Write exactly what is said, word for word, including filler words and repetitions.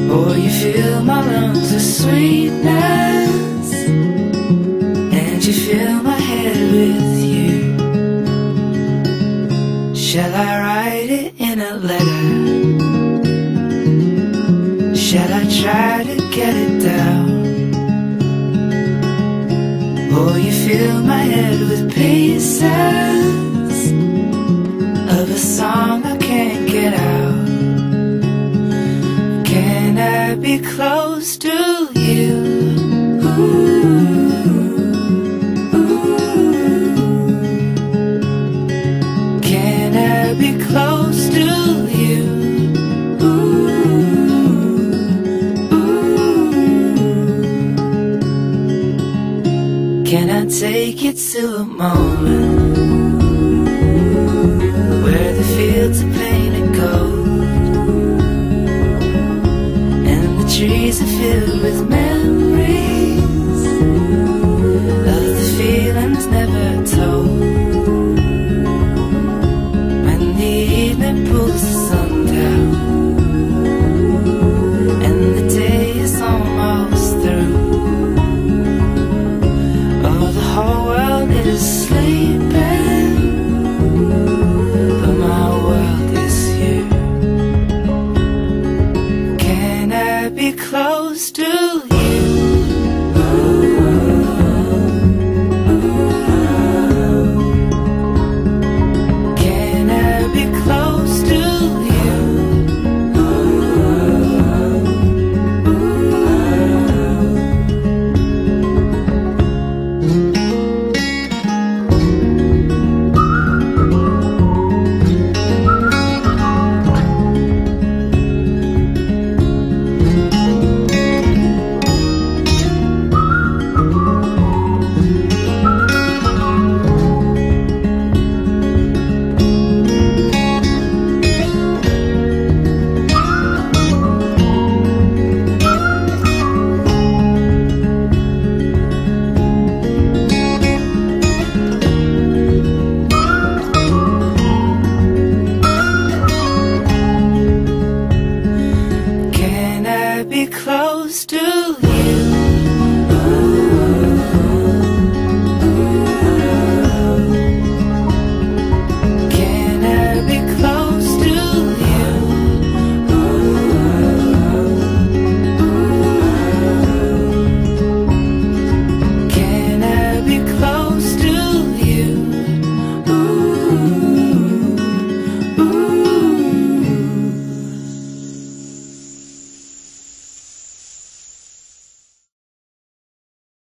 Oh, you fill my lungs with sweetness, and you fill my head with you. Shall I write it in a letter? Shall I try to get it down? Oh, you fill my head with pieces of a song I can't get out. Can I be close to you? Ooh, ooh. Can I be close to you? Ooh, ooh. Can I take you to a moment where the fields are painted gold, trees are filled with memories of the feelings never told? When the evening pulls the sun down and the day is almost through, oh, the whole world is sleeping, but my world is you. Can I be close to you? Can I be close to you? Be close to